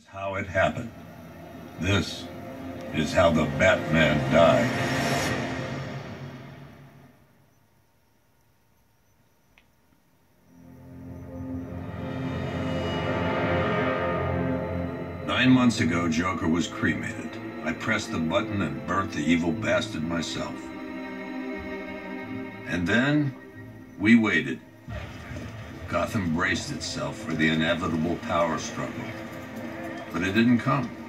how it happened. This is how the Batman died. Nine months ago, Joker was cremated. I pressed the button and burnt the evil bastard myself. And then, we waited. Gotham braced itself for the inevitable power struggle. But it didn't come.